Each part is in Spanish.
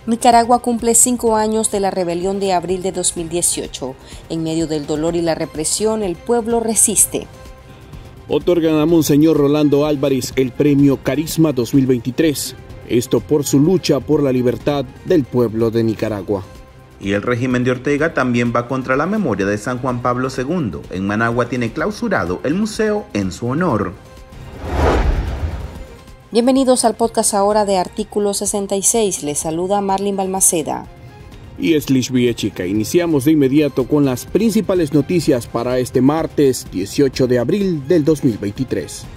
Nicaragua cumple 5 años de la rebelión de abril de 2018. En medio del dolor y la represión, el pueblo resiste. Otorgan a Monseñor Rolando Álvarez el premio Carisma 2023. Esto por su lucha por la libertad del pueblo de Nicaragua. Y el régimen de Ortega también va contra la memoria de San Juan Pablo II. En Managua tiene clausurado el museo en su honor. Bienvenidos al podcast ahora de Artículo 66. Les saluda Marlene Balmaceda. Y es Lish Viechica. Iniciamos de inmediato con las principales noticias para este martes 18 de abril del 2023.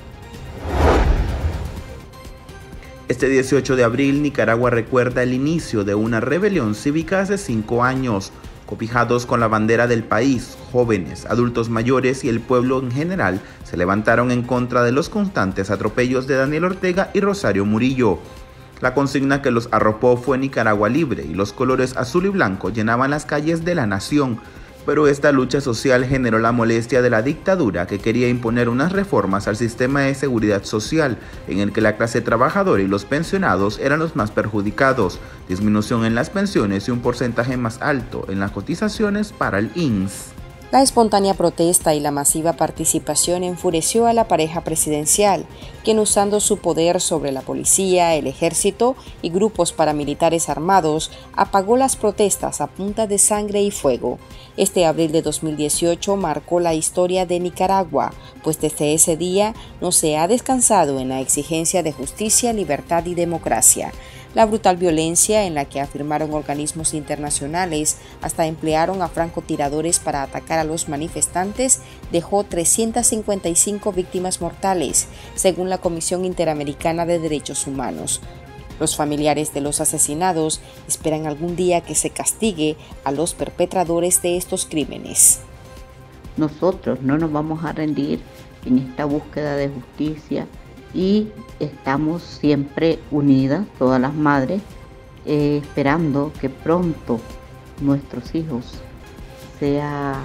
Este 18 de abril, Nicaragua recuerda el inicio de una rebelión cívica hace 5 años. Cobijados con la bandera del país, jóvenes, adultos mayores y el pueblo en general se levantaron en contra de los constantes atropellos de Daniel Ortega y Rosario Murillo. La consigna que los arropó fue Nicaragua libre y los colores azul y blanco llenaban las calles de la nación. Pero esta lucha social generó la molestia de la dictadura que quería imponer unas reformas al sistema de seguridad social en el que la clase trabajadora y los pensionados eran los más perjudicados, disminución en las pensiones y un porcentaje más alto en las cotizaciones para el INSS. La espontánea protesta y la masiva participación enfureció a la pareja presidencial, quien usando su poder sobre la policía, el ejército y grupos paramilitares armados, apagó las protestas a punta de sangre y fuego. Este abril de 2018 marcó la historia de Nicaragua, pues desde ese día no se ha descansado en la exigencia de justicia, libertad y democracia. La brutal violencia en la que afirmaron organismos internacionales hasta emplearon a francotiradores para atacar a los manifestantes dejó 355 víctimas mortales, según la Comisión Interamericana de Derechos Humanos. Los familiares de los asesinados esperan algún día que se castigue a los perpetradores de estos crímenes. Nosotros no nos vamos a rendir en esta búsqueda de justicia y estamos siempre unidas, todas las madres, esperando que pronto nuestros hijos se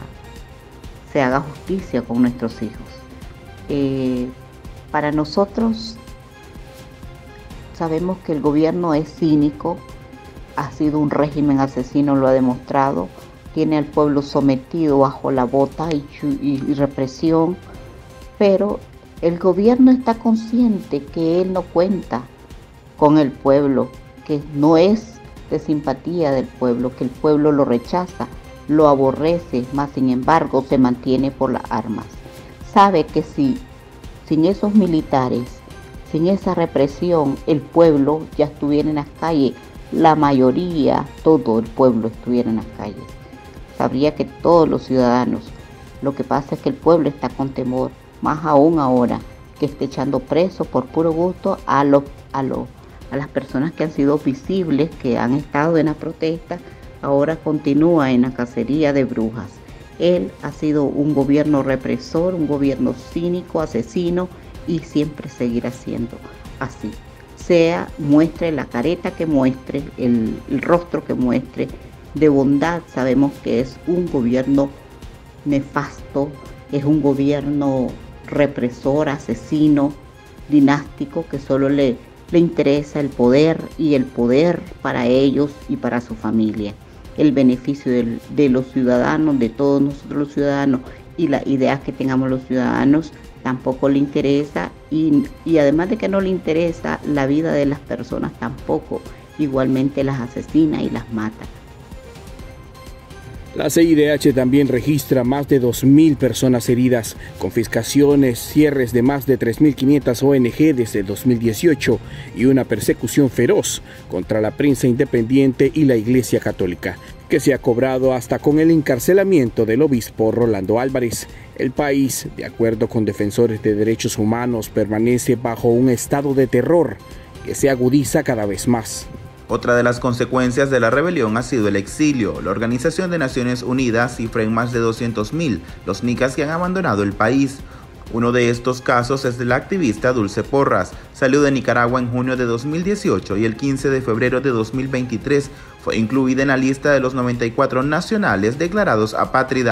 haga justicia con nuestros hijos. Para nosotros sabemos que el gobierno es cínico, ha sido un régimen asesino, lo ha demostrado, tiene al pueblo sometido bajo la bota y represión, pero el gobierno está consciente que él no cuenta con el pueblo, que no es de simpatía del pueblo, que el pueblo lo rechaza, lo aborrece, mas sin embargo se mantiene por las armas. Sabe que si sin esos militares, sin esa represión, el pueblo ya estuviera en las calles, la mayoría, todo el pueblo estuviera en las calles. Sabría que todos los ciudadanos, lo que pasa es que el pueblo está con temor, más aún ahora que esté echando preso por puro gusto a las personas que han sido visibles, que han estado en la protesta, ahora continúa en la cacería de brujas. Él ha sido un gobierno represor, un gobierno cínico, asesino y siempre seguirá siendo así. Muestre la careta que muestre, el rostro que muestre de bondad, sabemos que es un gobierno nefasto, es un gobierno represor, asesino, dinástico, que solo le interesa el poder y el poder para ellos y para su familia. El beneficio de los ciudadanos, de todos nosotros los ciudadanos y las ideas que tengamos los ciudadanos tampoco le interesa y además de que no le interesa la vida de las personas tampoco, igualmente las asesina y las mata. La CIDH también registra más de 2.000 personas heridas, confiscaciones, cierres de más de 3.500 ONG desde 2018 y una persecución feroz contra la prensa independiente y la Iglesia Católica, que se ha cobrado hasta con el encarcelamiento del obispo Rolando Álvarez. El país, de acuerdo con defensores de derechos humanos, permanece bajo un estado de terror que se agudiza cada vez más. Otra de las consecuencias de la rebelión ha sido el exilio. La Organización de Naciones Unidas cifra en más de 200.000 los nicas que han abandonado el país. Uno de estos casos es de la activista Dulce Porras. Salió de Nicaragua en junio de 2018 y el 15 de febrero de 2023 fue incluida en la lista de los 94 nacionales declarados apátridas.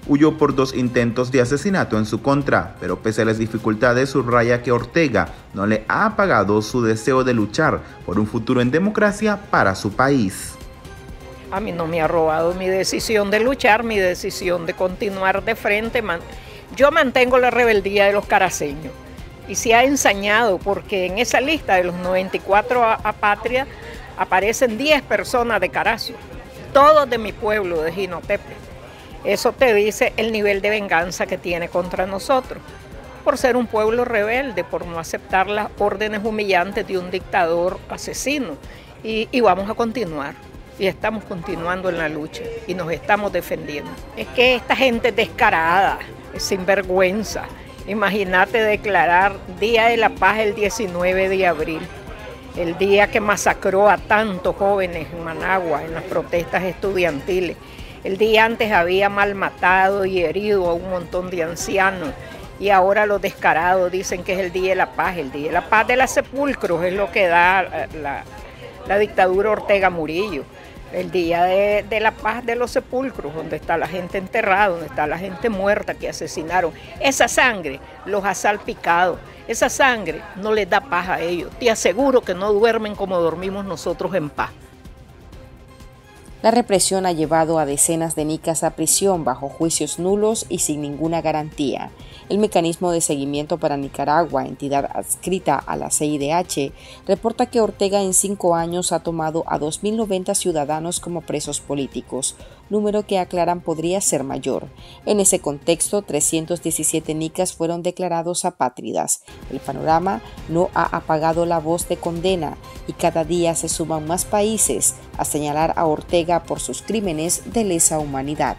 Huyó por 2 intentos de asesinato en su contra, pero pese a las dificultades subraya que Ortega no le ha apagado su deseo de luchar por un futuro en democracia para su país. A mí no me ha robado mi decisión de luchar, mi decisión de continuar de frente. Yo mantengo la rebeldía de los caraceños y se ha ensañado porque en esa lista de los 94 apátridas aparecen 10 personas de Carazo, todos de mi pueblo, de Jinotepe. Eso te dice el nivel de venganza que tiene contra nosotros, por ser un pueblo rebelde, por no aceptar las órdenes humillantes de un dictador asesino. Y vamos a continuar, y estamos continuando en la lucha, y nos estamos defendiendo. Es que esta gente es descarada, es sinvergüenza. Imagínate declarar Día de la Paz el 19 de abril, el día que masacró a tantos jóvenes en Managua, en las protestas estudiantiles. El día antes había malmatado y herido a un montón de ancianos y ahora los descarados dicen que es el Día de la Paz. El Día de la Paz de los sepulcros es lo que da la dictadura Ortega Murillo. El Día de la Paz de los sepulcros, donde está la gente enterrada, donde está la gente muerta que asesinaron. Esa sangre los ha salpicado, esa sangre no les da paz a ellos. Te aseguro que no duermen como dormimos nosotros en paz. La represión ha llevado a decenas de nicas a prisión bajo juicios nulos y sin ninguna garantía. El Mecanismo de Seguimiento para Nicaragua, entidad adscrita a la CIDH, reporta que Ortega en 5 años ha tomado a 2.090 ciudadanos como presos políticos, número que aclaran podría ser mayor. En ese contexto, 317 nicas fueron declarados apátridas. El panorama no ha apagado la voz de condena y cada día se suman más países a señalar a Ortega por sus crímenes de lesa humanidad.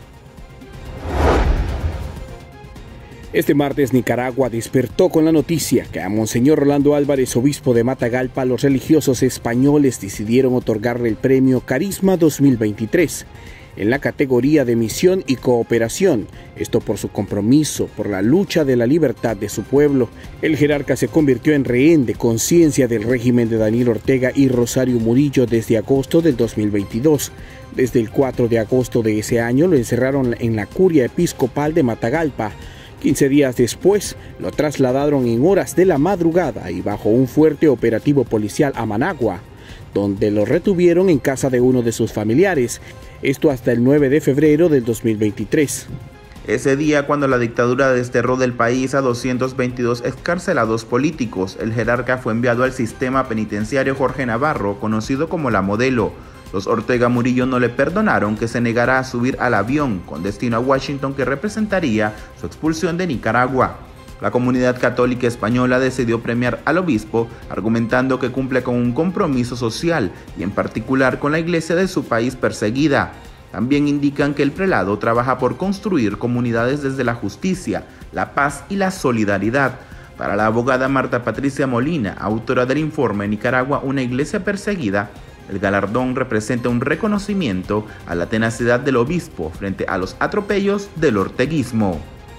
Este martes Nicaragua despertó con la noticia que a Monseñor Rolando Álvarez, obispo de Matagalpa, los religiosos españoles decidieron otorgarle el premio Carisma 2023 en la categoría de misión y cooperación, esto por su compromiso por la lucha de la libertad de su pueblo. El jerarca se convirtió en rehén de conciencia del régimen de Daniel Ortega y Rosario Murillo desde agosto del 2022. Desde el 4 de agosto de ese año lo encerraron en la curia episcopal de Matagalpa. 15 días después, lo trasladaron en horas de la madrugada y bajo un fuerte operativo policial a Managua, donde lo retuvieron en casa de uno de sus familiares, esto hasta el 9 de febrero del 2023. Ese día, cuando la dictadura desterró del país a 222 excarcelados políticos, el jerarca fue enviado al sistema penitenciario Jorge Navarro, conocido como La Modelo. Los Ortega Murillo no le perdonaron que se negara a subir al avión con destino a Washington que representaría su expulsión de Nicaragua. La comunidad católica española decidió premiar al obispo, argumentando que cumple con un compromiso social y en particular con la iglesia de su país perseguida. También indican que el prelado trabaja por construir comunidades desde la justicia, la paz y la solidaridad. Para la abogada Marta Patricia Molina, autora del informe Nicaragua, una iglesia perseguida, el galardón representa un reconocimiento a la tenacidad del obispo frente a los atropellos del orteguismo.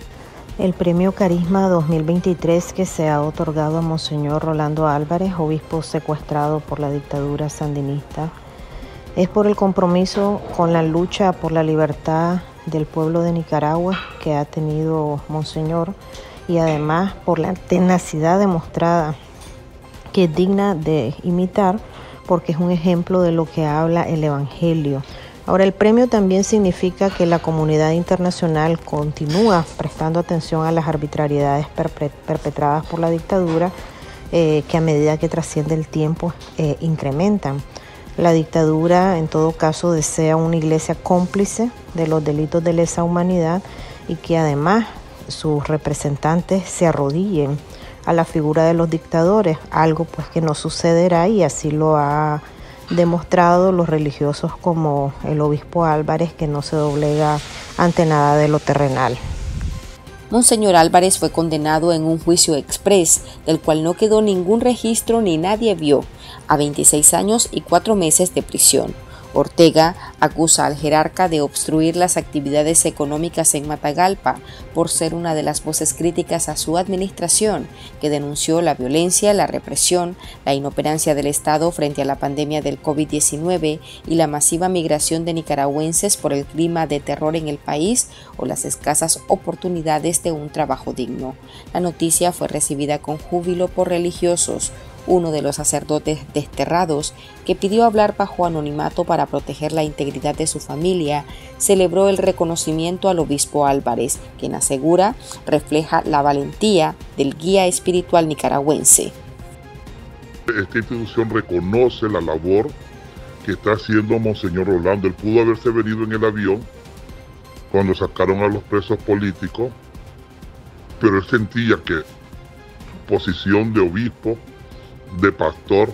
El premio Carisma 2023 que se ha otorgado a Monseñor Rolando Álvarez, obispo secuestrado por la dictadura sandinista, es por el compromiso con la lucha por la libertad del pueblo de Nicaragua que ha tenido Monseñor y además por la tenacidad demostrada que es digna de imitar, porque es un ejemplo de lo que habla el Evangelio. Ahora, el premio también significa que la comunidad internacional continúa prestando atención a las arbitrariedades perpetradas por la dictadura, que a medida que trasciende el tiempo incrementan. La dictadura, en todo caso, desea una iglesia cómplice de los delitos de lesa humanidad y que además sus representantes se arrodillen a la figura de los dictadores, algo pues que no sucederá y así lo ha demostrado los religiosos como el obispo Álvarez, que no se doblega ante nada de lo terrenal. Monseñor Álvarez fue condenado en un juicio exprés, del cual no quedó ningún registro ni nadie vio, a 26 años y 4 meses de prisión. Ortega acusa al jerarca de obstruir las actividades económicas en Matagalpa por ser una de las voces críticas a su administración, que denunció la violencia, la represión, la inoperancia del Estado frente a la pandemia del COVID-19 y la masiva migración de nicaragüenses por el clima de terror en el país o las escasas oportunidades de un trabajo digno. La noticia fue recibida con júbilo por religiosos. Uno de los sacerdotes desterrados, que pidió hablar bajo anonimato para proteger la integridad de su familia, celebró el reconocimiento al obispo Álvarez, quien asegura refleja la valentía del guía espiritual nicaragüense. Esta institución reconoce la labor que está haciendo Monseñor Rolando. Él pudo haberse venido en el avión cuando sacaron a los presos políticos, pero él sentía que su posición de obispo, de pastor,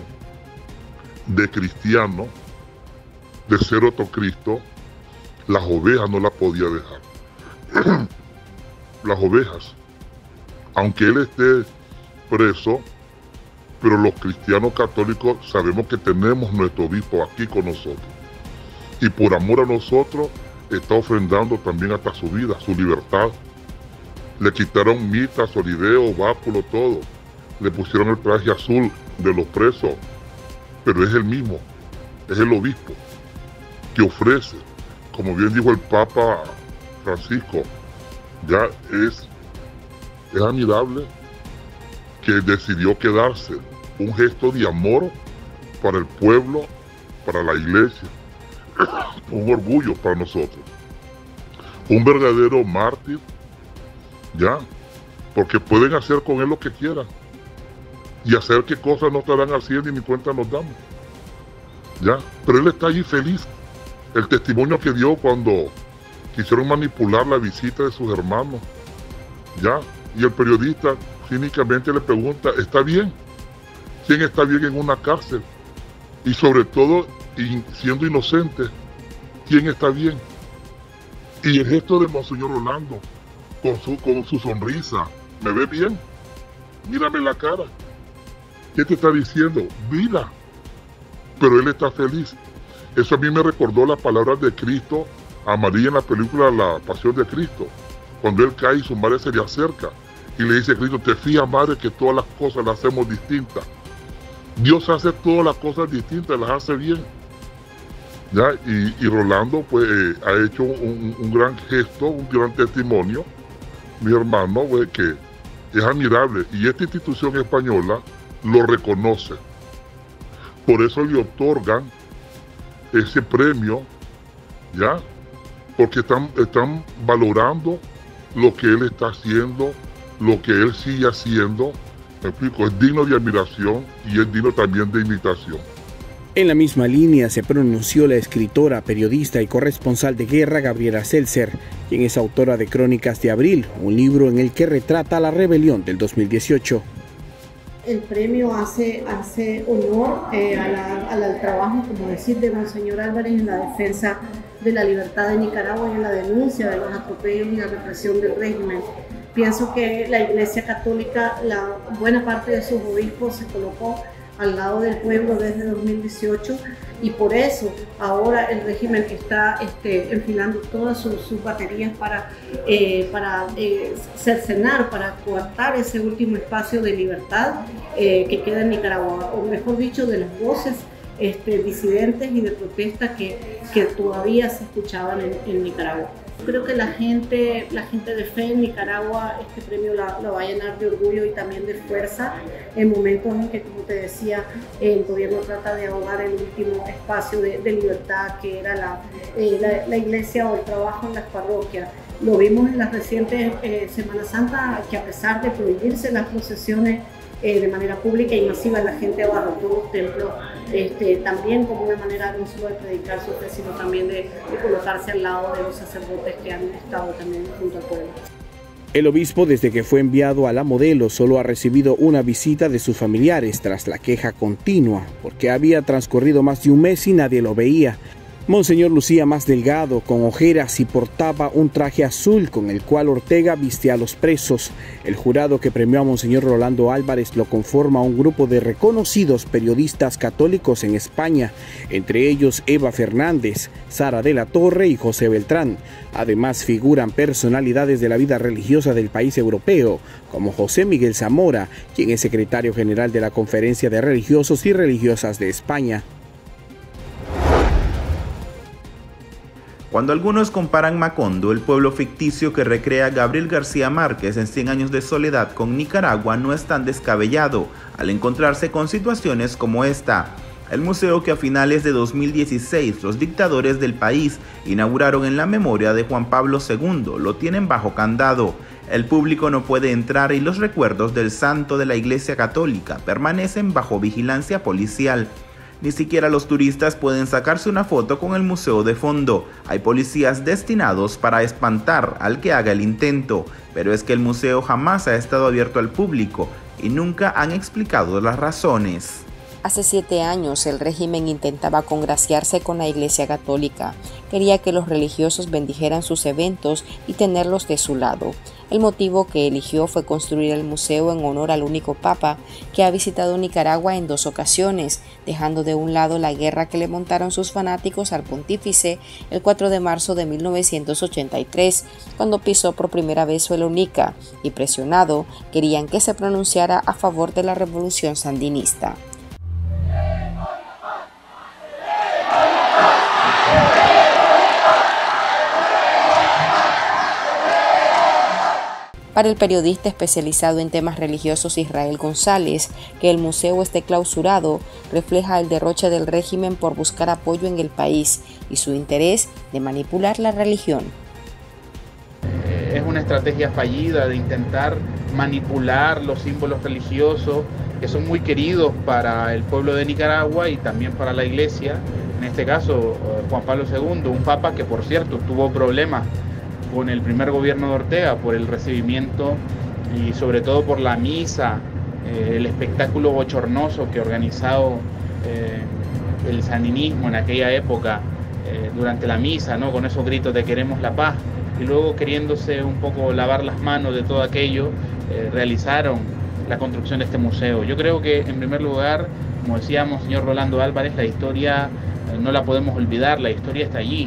de cristiano, de ser otro Cristo, las ovejas no la podía dejar. Las ovejas, aunque él esté preso, pero los cristianos católicos sabemos que tenemos nuestro obispo aquí con nosotros. Y por amor a nosotros está ofrendando también hasta su vida, su libertad. Le quitaron mita, solideo, báculo, todo. Le pusieron el traje azul de los presos, pero es el mismo, es el obispo que ofrece, como bien dijo el Papa Francisco, ya es admirable que decidió quedarse, un gesto de amor para el pueblo, para la iglesia, un orgullo para nosotros, un verdadero mártir, ya, porque pueden hacer con él lo que quieran. Y hacer qué cosas no estarán haciendo y ni cuenta nos damos. ¿Ya? Pero él está allí feliz. El testimonio que dio cuando quisieron manipular la visita de sus hermanos. ¿Ya? Y el periodista cínicamente le pregunta, ¿está bien? ¿Quién está bien en una cárcel? Y sobre todo, siendo inocente, ¿quién está bien? Y el gesto de Monseñor Rolando, con su sonrisa, ¿me ve bien? Mírame la cara. ¿Qué te está diciendo? Vida. Pero él está feliz. Eso a mí me recordó las palabras de Cristo a María en la película La Pasión de Cristo. Cuando él cae y su madre se le acerca y le dice a Cristo, te fijas, madre, que todas las cosas las hacemos distintas. Dios hace todas las cosas distintas, las hace bien. ¿Ya? Y Rolando pues ha hecho un gran gesto, un gran testimonio, mi hermano, pues, que es admirable. Y esta institución española lo reconoce. Por eso le otorgan ese premio, ¿ya? Porque están valorando lo que él está haciendo, lo que él sigue haciendo. Me explico, es digno de admiración y es digno también de imitación. En la misma línea se pronunció la escritora, periodista y corresponsal de guerra Gabriela Seltzer, quien es autora de Crónicas de Abril, un libro en el que retrata la rebelión del 2018. El premio hace honor al trabajo, como decir, de Monseñor Álvarez en la defensa de la libertad de Nicaragua y en la denuncia de los atropellos y la represión del régimen. Pienso que la Iglesia Católica, la buena parte de sus obispos se colocó al lado del pueblo desde 2018 y por eso ahora el régimen está enfilando todas sus baterías para cercenar, para coartar ese último espacio de libertad que queda en Nicaragua, o mejor dicho, de las voces disidentes y de protesta que todavía se escuchaban en Nicaragua. Creo que la gente de fe en Nicaragua, este premio la va a llenar de orgullo y también de fuerza en momentos en que, como te decía, el gobierno trata de ahogar el último espacio de libertad que era la iglesia o el trabajo en las parroquias. Lo vimos en las recientes Semana Santa, que a pesar de prohibirse las procesiones de manera pública y masiva, la gente abarrotó los templos, también como una manera no solo de predicar su fe, sino también de colocarse al lado de los sacerdotes que han estado también junto al pueblo. El obispo, desde que fue enviado a La Modelo, solo ha recibido una visita de sus familiares tras la queja continua, porque había transcurrido más de un mes y nadie lo veía. Monseñor lucía más delgado, con ojeras y portaba un traje azul con el cual Ortega viste a los presos. El jurado que premió a Monseñor Rolando Álvarez lo conforma un grupo de reconocidos periodistas católicos en España, entre ellos Eva Fernández, Sara de la Torre y José Beltrán. Además figuran personalidades de la vida religiosa del país europeo, como José Miguel Zamora, quien es secretario general de la Conferencia de Religiosos y Religiosas de España. Cuando algunos comparan Macondo, el pueblo ficticio que recrea Gabriel García Márquez en 100 años de soledad, con Nicaragua, no es tan descabellado al encontrarse con situaciones como esta. El museo que a finales de 2016 los dictadores del país inauguraron en la memoria de Juan Pablo II lo tienen bajo candado. El público no puede entrar y los recuerdos del santo de la Iglesia Católica permanecen bajo vigilancia policial. Ni siquiera los turistas pueden sacarse una foto con el museo de fondo. Hay policías destinados para espantar al que haga el intento, pero es que el museo jamás ha estado abierto al público y nunca han explicado las razones. Hace 7 años el régimen intentaba congraciarse con la Iglesia Católica. Quería que los religiosos bendijeran sus eventos y tenerlos de su lado. El motivo que eligió fue construir el museo en honor al único papa que ha visitado Nicaragua en 2 ocasiones, dejando de un lado la guerra que le montaron sus fanáticos al pontífice el 4 de marzo de 1983, cuando pisó por primera vez suelo nica, y presionado, querían que se pronunciara a favor de la revolución sandinista. Para el periodista especializado en temas religiosos Israel González, que el museo esté clausurado refleja el derroche del régimen por buscar apoyo en el país y su interés de manipular la religión. Es una estrategia fallida de intentar manipular los símbolos religiosos que son muy queridos para el pueblo de Nicaragua y también para la Iglesia. En este caso, Juan Pablo II, un papa que, por cierto, tuvo problemas con el primer gobierno de Ortega por el recibimiento y sobre todo por la misa, el espectáculo bochornoso que organizado el sandinismo en aquella época durante la misa, ¿no? Con esos gritos de queremos la paz, y luego queriéndose un poco lavar las manos de todo aquello, realizaron la construcción de este museo. Yo creo que en primer lugar, como decíamos, señor Rolando Álvarez, la historia no la podemos olvidar, la historia está allí.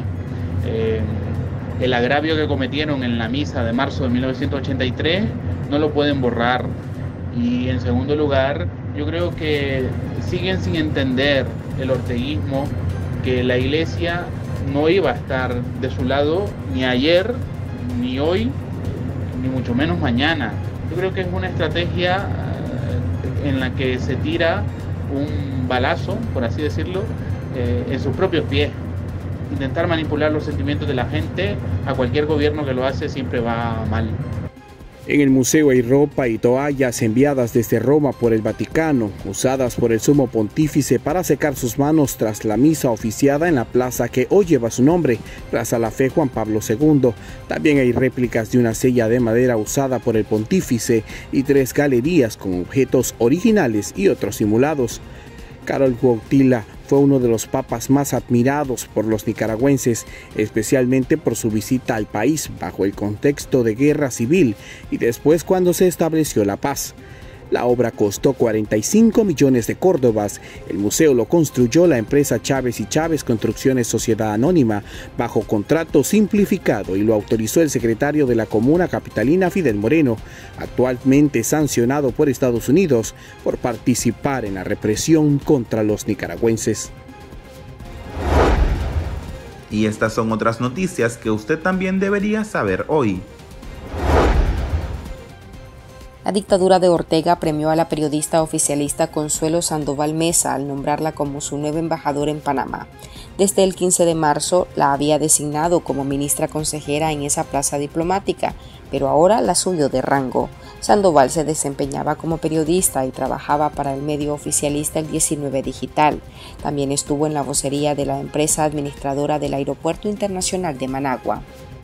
El agravio que cometieron en la misa de marzo de 1983 no lo pueden borrar. Y en segundo lugar, yo creo que siguen sin entender el orteguismo que la Iglesia no iba a estar de su lado ni ayer, ni hoy, ni mucho menos mañana. Yo creo que es una estrategia en la que se tira un balazo, por así decirlo, en sus propios pies. Intentar manipular los sentimientos de la gente, a cualquier gobierno que lo hace siempre va mal. En el museo hay ropa y toallas enviadas desde Roma por el Vaticano, usadas por el sumo pontífice para secar sus manos tras la misa oficiada en la plaza que hoy lleva su nombre, Plaza La Fe Juan Pablo II. También hay réplicas de una silla de madera usada por el pontífice y 3 galerías con objetos originales y otros simulados. Karol Wojtyla fue uno de los papas más admirados por los nicaragüenses, especialmente por su visita al país bajo el contexto de guerra civil y después cuando se estableció la paz. La obra costó 45 millones de córdobas. El museo lo construyó la empresa Chávez y Chávez Construcciones Sociedad Anónima bajo contrato simplificado y lo autorizó el secretario de la Comuna Capitalina Fidel Moreno, actualmente sancionado por Estados Unidos por participar en la represión contra los nicaragüenses. Y estas son otras noticias que usted también debería saber hoy. La dictadura de Ortega premió a la periodista oficialista Consuelo Sandoval Mesa al nombrarla como su nueva embajadora en Panamá. Desde el 15 de marzo la había designado como ministra consejera en esa plaza diplomática, pero ahora la subió de rango. Sandoval se desempeñaba como periodista y trabajaba para el medio oficialista El 19 Digital. También estuvo en la vocería de la empresa administradora del Aeropuerto Internacional de Managua.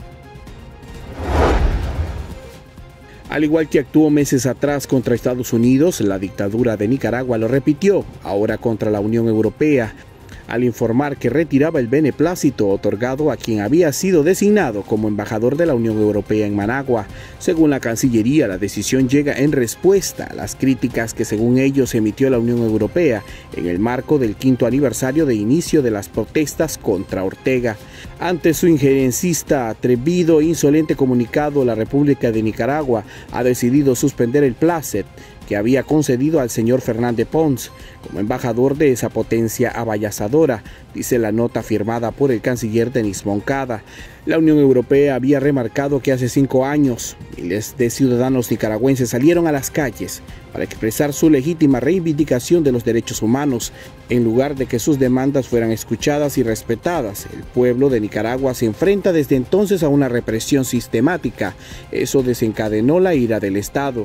Al igual que actuó meses atrás contra Estados Unidos, la dictadura de Nicaragua lo repitió, ahora contra la Unión Europea. al informar que retiraba el beneplácito otorgado a quien había sido designado como embajador de la Unión Europea en Managua. Según la Cancillería, la decisión llega en respuesta a las críticas que según ellos emitió la Unión Europea en el marco del 5º aniversario de inicio de las protestas contra Ortega. Ante su injerencista, atrevido e insolente comunicado, la República de Nicaragua ha decidido suspender el plácet que había concedido al señor Fernández Pons como embajador de esa potencia avallazadora, dice la nota firmada por el canciller Denis Moncada. La Unión Europea había remarcado que hace 5 años miles de ciudadanos nicaragüenses salieron a las calles para expresar su legítima reivindicación de los derechos humanos. En lugar de que sus demandas fueran escuchadas y respetadas, el pueblo de Nicaragua se enfrenta desde entonces a una represión sistemática. Eso desencadenó la ira del Estado.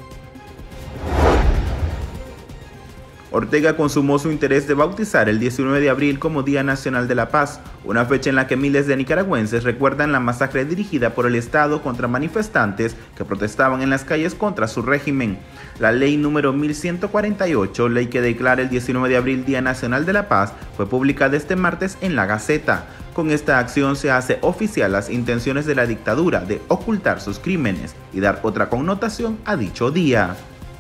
Ortega consumó su interés de bautizar el 19 de abril como Día Nacional de la Paz, una fecha en la que miles de nicaragüenses recuerdan la masacre dirigida por el Estado contra manifestantes que protestaban en las calles contra su régimen. La ley número 1148, ley que declara el 19 de abril Día Nacional de la Paz, fue publicada este martes en la Gaceta. Con esta acción se hace oficial las intenciones de la dictadura de ocultar sus crímenes y dar otra connotación a dicho día.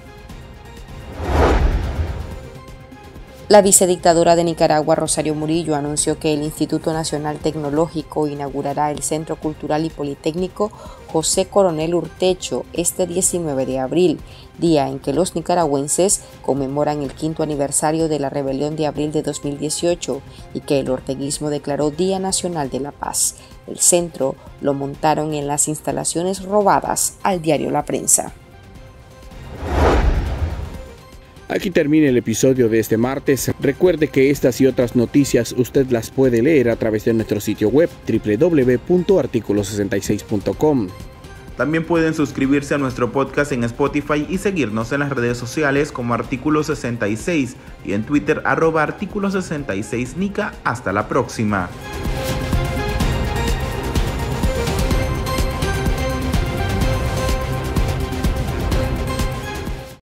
La vicedictadora de Nicaragua, Rosario Murillo, anunció que el Instituto Nacional Tecnológico inaugurará el Centro Cultural y Politécnico José Coronel Urtecho este 19 de abril, día en que los nicaragüenses conmemoran el 5º aniversario de la rebelión de abril de 2018 y que el orteguismo declaró Día Nacional de la Paz. El centro lo montaron en las instalaciones robadas al diario La Prensa. Aquí termina el episodio de este martes. Recuerde que estas y otras noticias usted las puede leer a través de nuestro sitio web www.articulo66.com. También pueden suscribirse a nuestro podcast en Spotify y seguirnos en las redes sociales como Artículo 66 y en Twitter @Artículo 66Nica. Hasta la próxima.